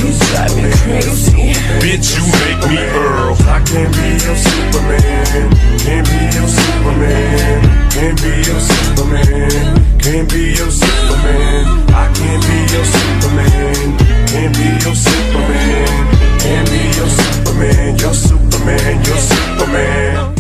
You drive me crazy. Bitch, you make me Earl. I can't be your Superman. Can't be your Superman. Can't be your Superman. Can't be your Superman. I can't be your Superman. Can't be your Superman. Can't be your Superman. You're Superman. You're Superman.